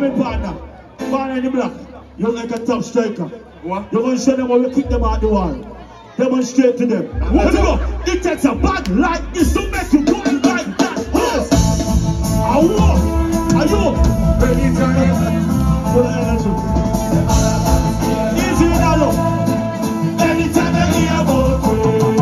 me partner. Man in the black. You look like a top striker. What? You're going to show them how you kick them out the wall. Demonstrate to them. What you go? It takes a bad like this to make you go like that. Yes. Are you? Ready to For the energy. Easy now. Anytime I hear about you.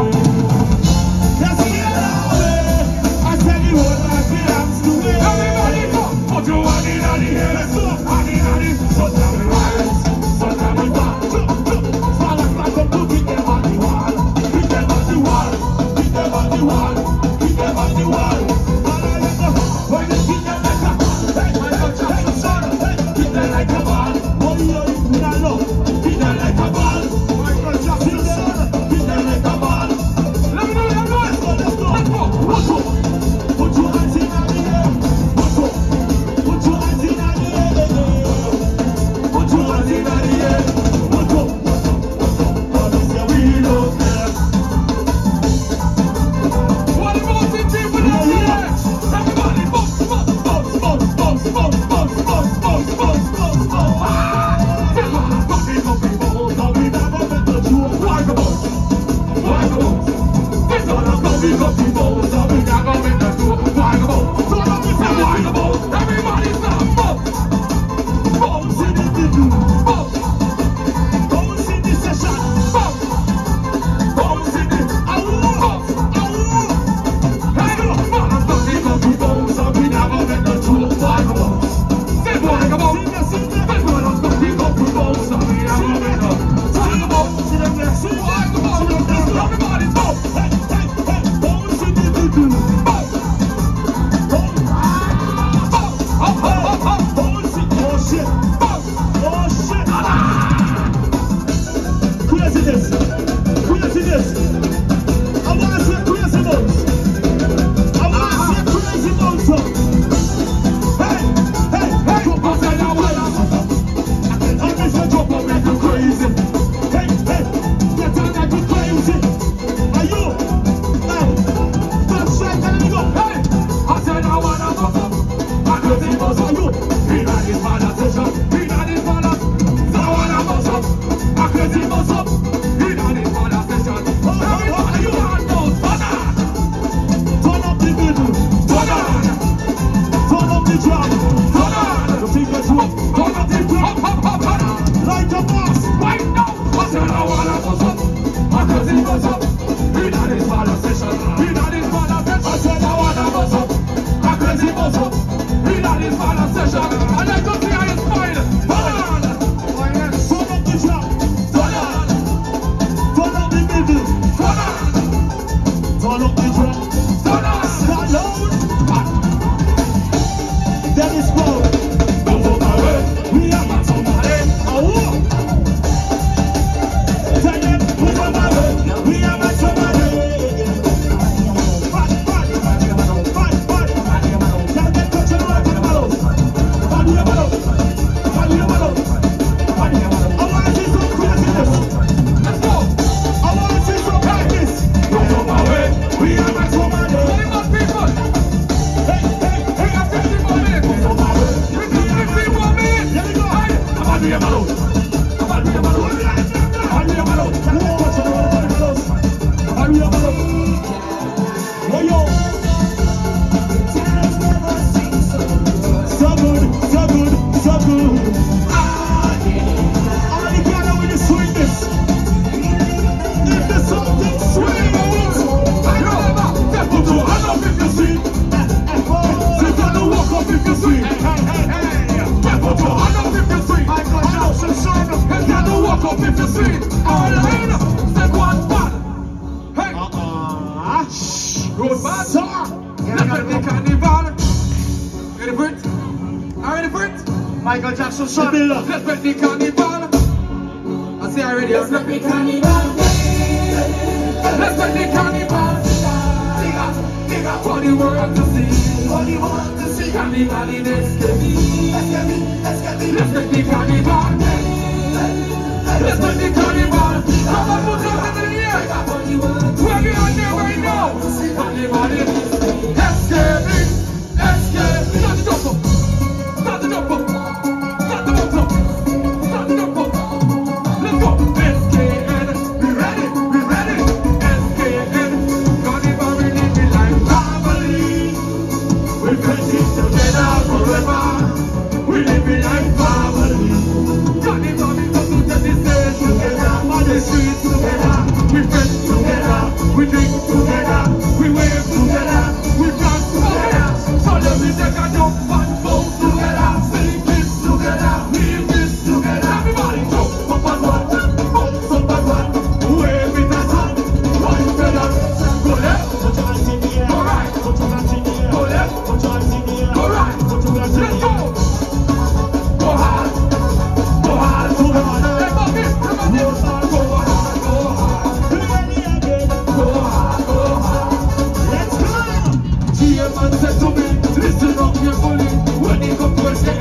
Just get away. I tell you what my belongs to me. everybody go. Put your hand in the air. Let's go. Hand in the air. So tell me right. So tell me back. Fall like a book, kick them on the wall. Kick them on the wall. Kick them on the wall. Kick them on the wall. When you kick them like a ball. Hey, son. Kick them like a ball. Oh, you not know. Kick them like a ball. Michael Jackson, son. Kick them like a ball. Let me know. Let's go. Let's go. Put your hands in the air. Put your hands in the air. Put your hands in the air. What about the team with the tears? Everybody bounce. Everybody stop. Bounce in the middle. Bounce in the session. Bounce in the Michael Jackson son. Let's make the carnival. I say already. Let's make the carnival. Let's make the carnival. Dig up for the world to see. For the world to see. Carnival in SKB. Let's make the carnival. Let's make the carnival. Come on, put your hands in the air. Where you are there right now? Carnival in SKB. Start the jump up. Start the jump up. the man said to me, listen up carefully. When he come to a